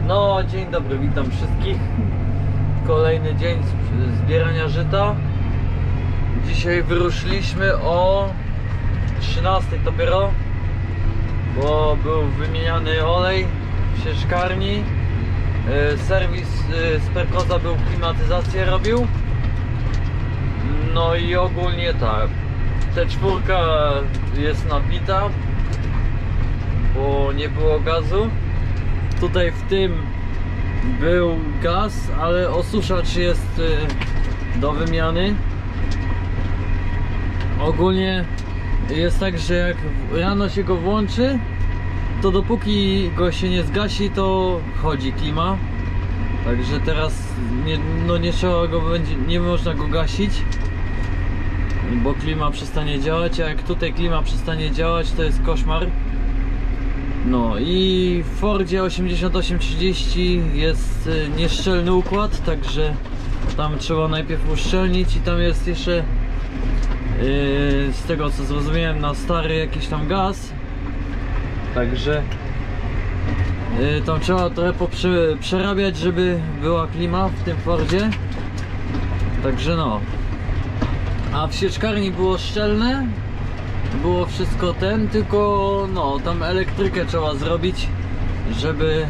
No, dzień dobry, witam wszystkich. Kolejny dzień zbierania żyta. Dzisiaj wyruszyliśmy o 13 dopiero, bo był wymieniany olej w sieczkarni. Serwis z Perkoza był, klimatyzację robił. No i ogólnie tak, T4 jest nabita, bo nie było gazu. Tutaj w tym był gaz, ale osuszacz jest do wymiany. Ogólnie jest tak, że jak rano się go włączy, to dopóki go się nie zgasi, to chodzi klima. Także teraz nie trzeba go będzie, nie można go gasić, bo klima przestanie działać, a jak tutaj klima przestanie działać, to jest koszmar. No i w Fordzie 8830 jest nieszczelny układ, także tam trzeba najpierw uszczelnić i tam jest jeszcze z tego co zrozumiałem na stary jakiś tam gaz, także tam trzeba trochę przerabiać, żeby była klima w tym Fordzie. Także no, a w sieczkarni było szczelne, było wszystko tylko no tam elektrykę trzeba zrobić, żeby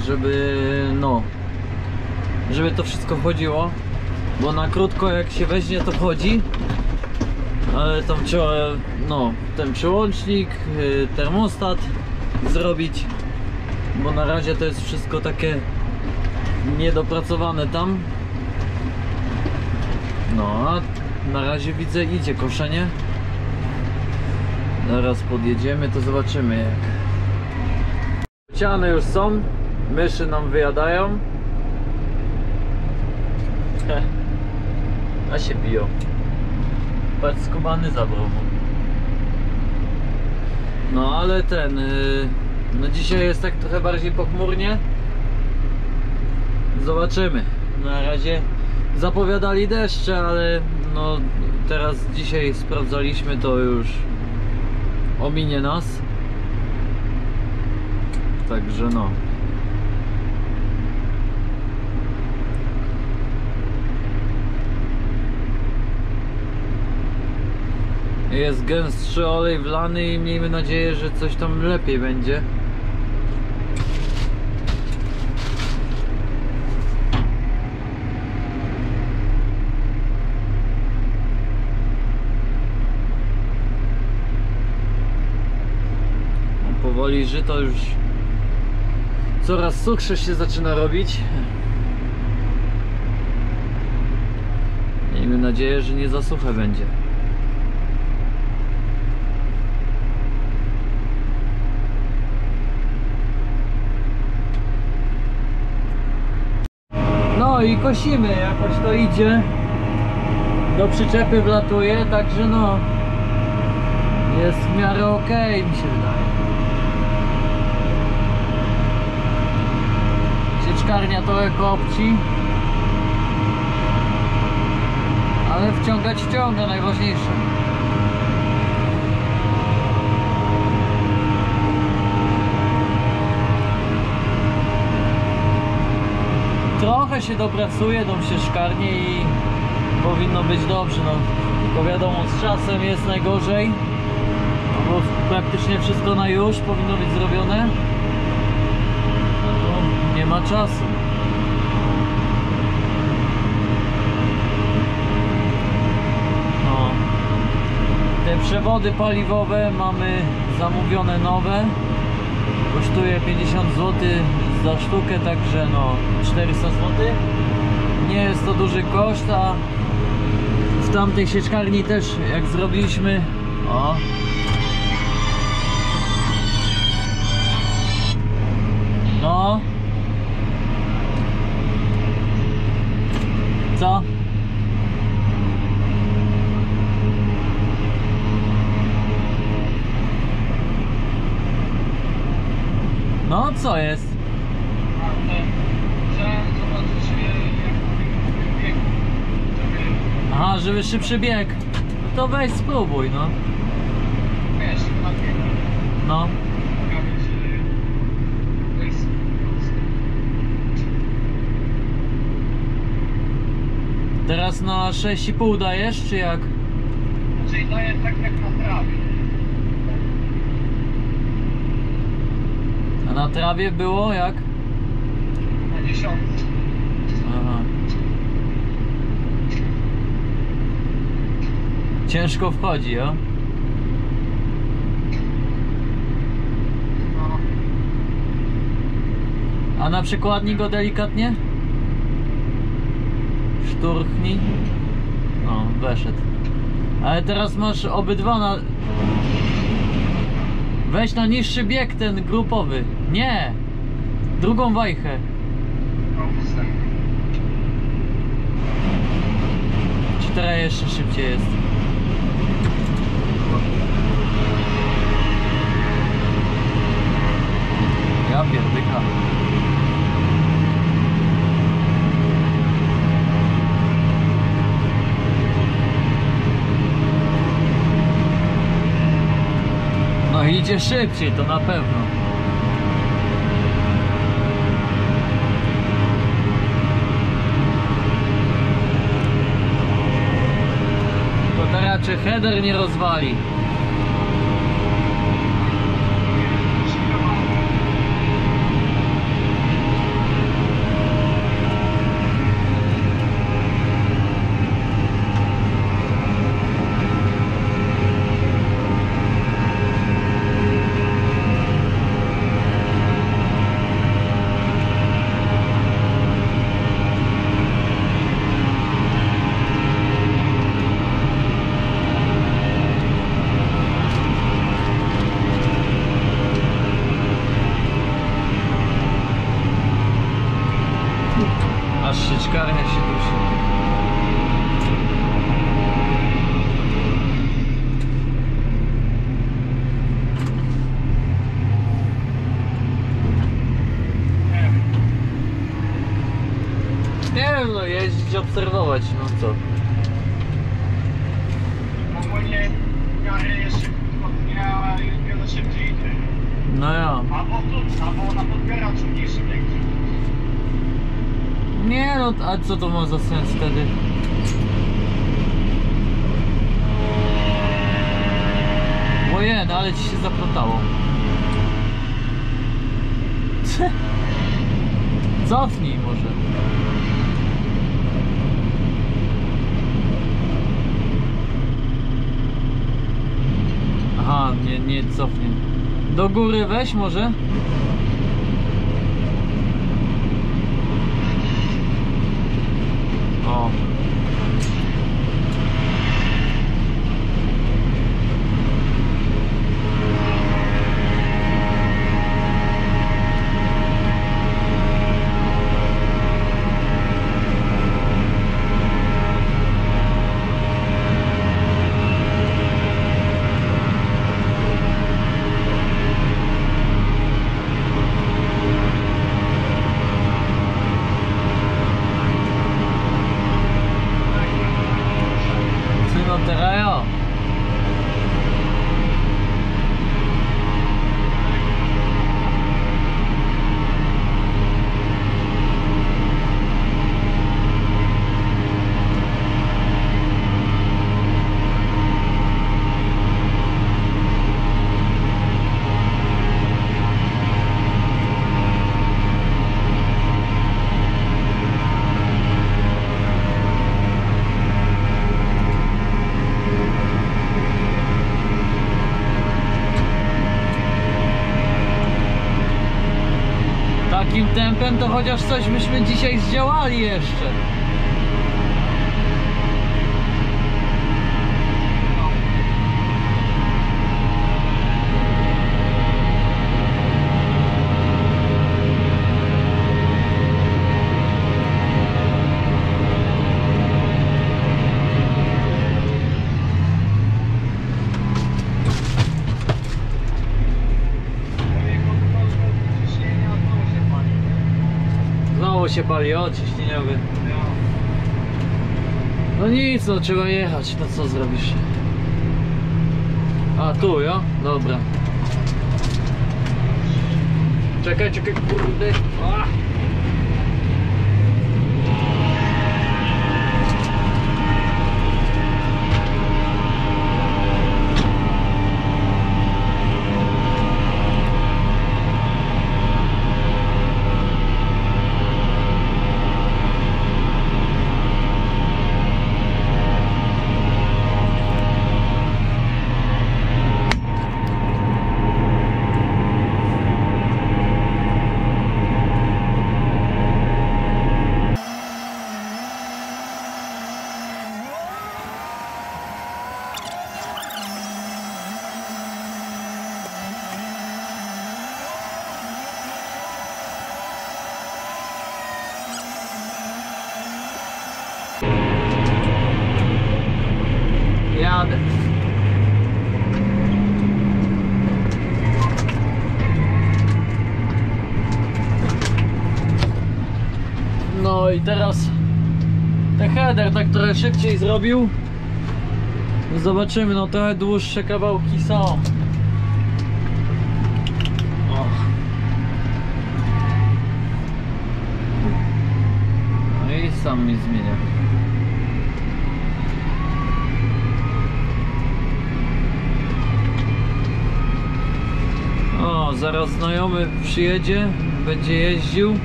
to wszystko chodziło, bo na krótko jak się weźmie, to chodzi, ale tam trzeba ten przełącznik, termostat zrobić, bo na razie to jest wszystko takie niedopracowane tam. No a na razie widzę, idzie koszenie. Zaraz podjedziemy, to zobaczymy jak. Ciany już są, myszy nam wyjadają. A się biją. Patrz, skubany zabrał. No ale no dzisiaj jest tak trochę bardziej pochmurnie. Zobaczymy. Na razie zapowiadali deszcze, ale no teraz dzisiaj sprawdzaliśmy, to już ominie nas. Także no. Jest gęstszy olej wlany i miejmy nadzieję, że coś tam lepiej będzie. Powoli żyto już coraz suchsze się zaczyna robić. Miejmy nadzieję, że nie za suche będzie. No i kosimy, jakoś to idzie. Do przyczepy wlatuje, także no jest w miarę okej, mi się wydaje. Sieczkarnia trochę kopci, ale wciągać wciąga, najważniejsze. Trochę się dopracuje tą sieczkarnię i powinno być dobrze, no tylko wiadomo, z czasem jest najgorzej, no bo praktycznie wszystko na już powinno być zrobione. Nie ma czasu. No. Te przewody paliwowe mamy zamówione nowe. Kosztuje 50 zł za sztukę, także no 400 zł. Nie jest to duży koszt, a w tamtej sieczkarni też jak zrobiliśmy, no. Co? No co jest? Aha, żeby szybszy bieg. No to weź spróbuj, no. No. Teraz na 6,5 dajesz, czy jak? Czyli daję tak jak na trawie. A na trawie było jak? Na 10. Aha. Ciężko wchodzi, o? No. A na przykładni go delikatnie? Szturchnij. O, weszedł. Ale teraz masz obydwa na... Weź na niższy bieg ten grupowy. Nie! Drugą wajchę. Czy teraz jeszcze szybciej jest? Ja pierdyka. No idzie szybciej, to na pewno. To teraz czy header nie rozwali? Aż sieczkarnia się dusi. Nie wiem, no jeździć, obserwować, no co. Ogólnie miarę jeszcze szybko dnia, ale wiele szybciej idzie. No ja. Albo na podbieraczu mniejszym większym. Nie no, a co to ma za sens wtedy? Ojej, no ale ci się zaplątało. Cofnij może. Aha, nie cofnie. Do góry weź może? O. No teraz ja. Takim tempem to chociaż coś byśmy dzisiaj zdziałali jeszcze. Znowu się pali, o, ciśnieniowy. No nic, no trzeba jechać, no co zrobisz? A tu, ja? Dobra. Czekaj, kurde. radę. No i teraz ten header tak trochę szybciej zrobił. Zobaczymy, no trochę dłuższe kawałki są. O. No i sam mi zmienia. O, zaraz znajomy przyjedzie, będzie jeździł.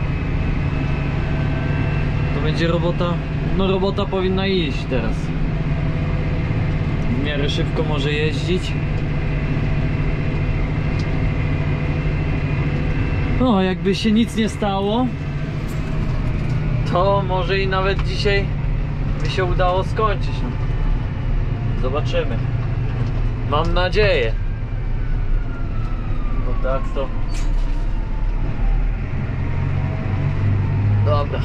To będzie robota, no robota powinna iść teraz. W miarę szybko może jeździć. No, jakby się nic nie stało, to może i nawet dzisiaj by się udało skończyć. No. Zobaczymy. Mam nadzieję. Bo tak to... Dobra.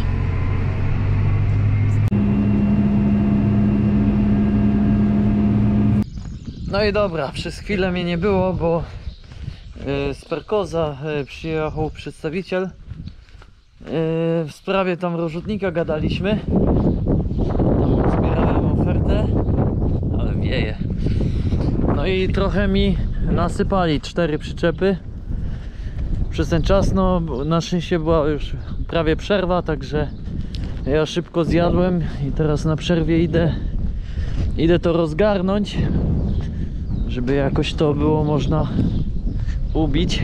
No i dobra, przez chwilę mnie nie było, bo z Perkoza przyjechał przedstawiciel. W sprawie tam rozrzutnika gadaliśmy. Tam zbierałem ofertę, ale wieje. No i trochę mi nasypali 4 przyczepy przez ten czas. No na szczęście była już prawie przerwa, także ja szybko zjadłem i teraz na przerwie idę to rozgarnąć, żeby jakoś to było można ubić.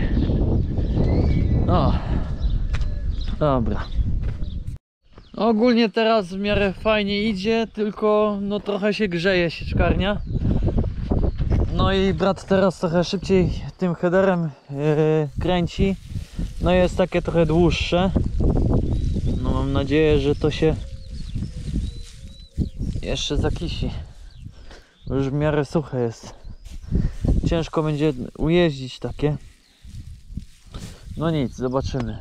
No dobra. Ogólnie teraz w miarę fajnie idzie, tylko no trochę się grzeje sieczkarnia. No i brat teraz trochę szybciej tym headerem kręci. No jest takie trochę dłuższe. No mam nadzieję, że to się jeszcze zakisi. Już w miarę suche jest. Ciężko będzie ujeździć takie. No nic, zobaczymy.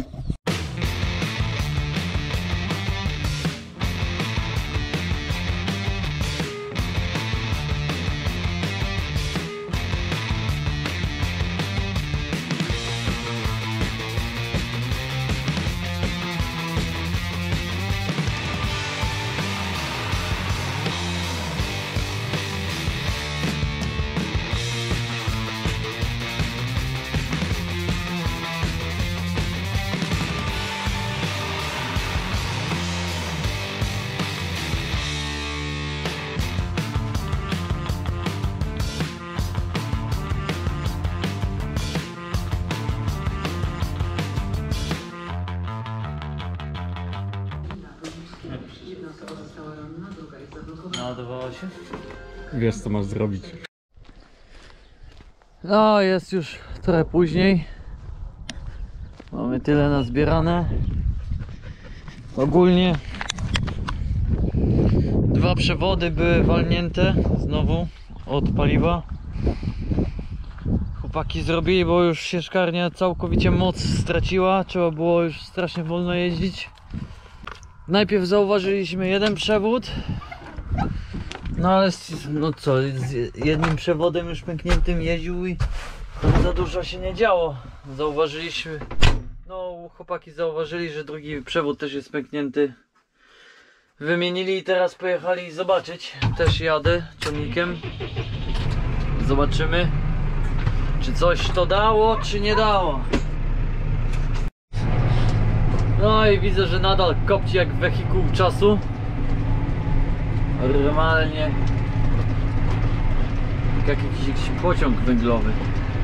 Naładowała się? Wiesz co masz zrobić. No jest już trochę później. Mamy tyle nazbierane. Ogólnie 2 przewody były walnięte znowu od paliwa. Chłopaki zrobili, bo już sieczkarnia całkowicie moc straciła. Trzeba było już strasznie wolno jeździć. Najpierw zauważyliśmy jeden przewód. No ale no co, z jednym przewodem już pękniętym jeździł i za dużo się nie działo. Zauważyliśmy, no chłopaki zauważyli, że drugi przewód też jest pęknięty. Wymienili i teraz pojechali zobaczyć. Też jadę ciągnikiem. Zobaczymy, czy coś to dało, czy nie dało. No i widzę, że nadal kopci jak wehikuł czasu. Normalnie jak jakiś pociąg węglowy.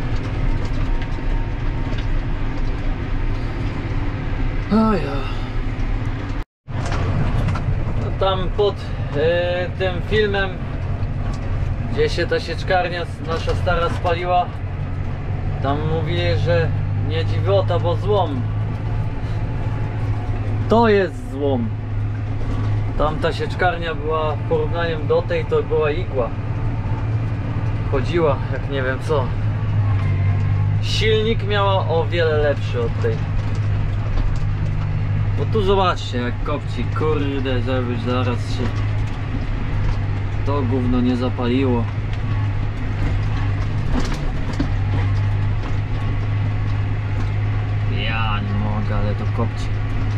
Oja. No tam pod tym filmem, gdzie się ta sieczkarnia nasza stara spaliła, tam mówili, że nie dziwota, bo złom. To jest złom. Tamta sieczkarnia była w porównaniu do tej, to była igła. Chodziła jak nie wiem co. Silnik miała o wiele lepszy od tej. Bo tu zobaczcie jak kopci, kurde, żeby zaraz się to gówno nie zapaliło. Ja nie mogę, ale to kopci.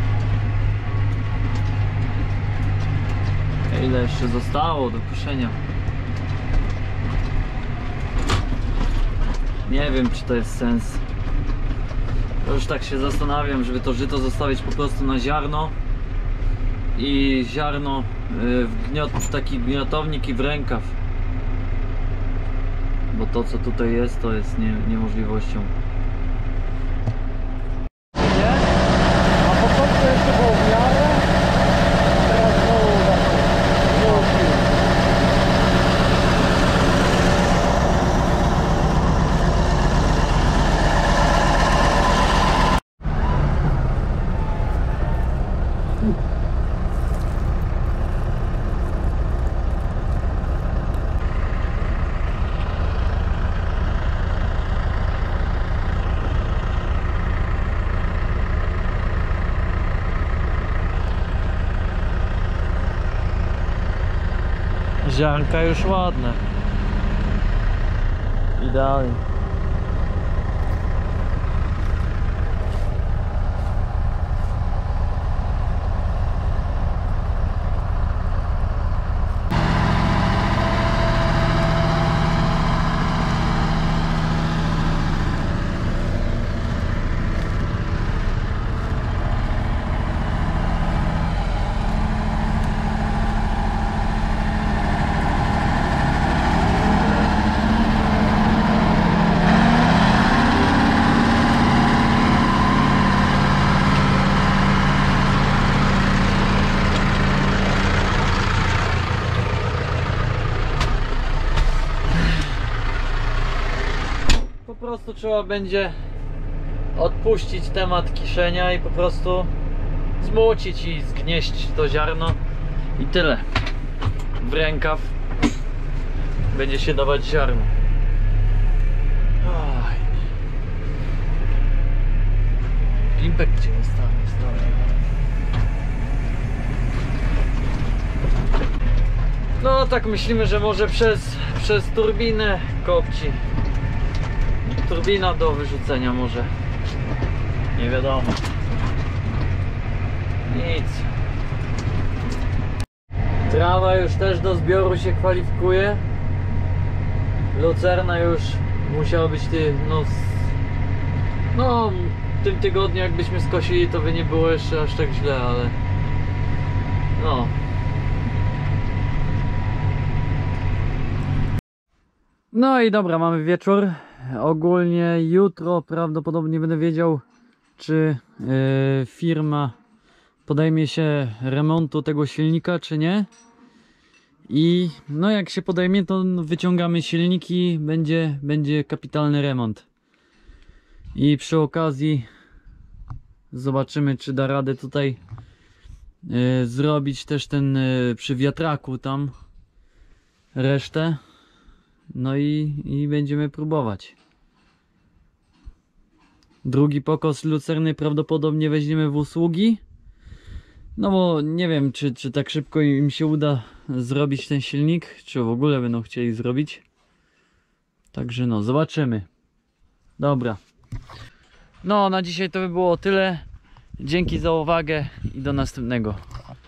Ile jeszcze zostało do koszenia? Nie wiem, czy to jest sens. To już tak się zastanawiam, żeby to żyto zostawić po prostu na ziarno i ziarno w taki gniotownik i w rękaw, bo to co tutaj jest, to jest niemożliwością. Nie? A początku jeszcze było w miarę, teraz znowu ziarnka już ładne. Idealnie. Po prostu trzeba będzie odpuścić temat kiszenia i po prostu zmucić i zgnieść to ziarno i tyle. W rękaw będzie się dawać ziarno. Oj. Pimpek gdzie jest tam? No tak myślimy, że może przez turbinę kopci. Turbina do wyrzucenia może. Nie wiadomo. Nic. Trawa już też do zbioru się kwalifikuje. Lucerna już musiała być no w tym tygodniu jakbyśmy skosili, to by nie było jeszcze aż tak źle, ale no. No i dobra, mamy wieczór. Ogólnie jutro prawdopodobnie będę wiedział, czy firma podejmie się remontu tego silnika, czy nie. I no jak się podejmie, to wyciągamy silniki, będzie kapitalny remont. I przy okazji zobaczymy, czy da radę tutaj zrobić też ten przy wiatraku tam resztę. No i będziemy próbować. Drugi pokos lucerny prawdopodobnie weźmiemy w usługi. No bo nie wiem, czy tak szybko im się uda zrobić ten silnik, czy w ogóle będą chcieli zrobić. Także no, zobaczymy. Dobra. No, na dzisiaj to by było tyle. Dzięki za uwagę i do następnego.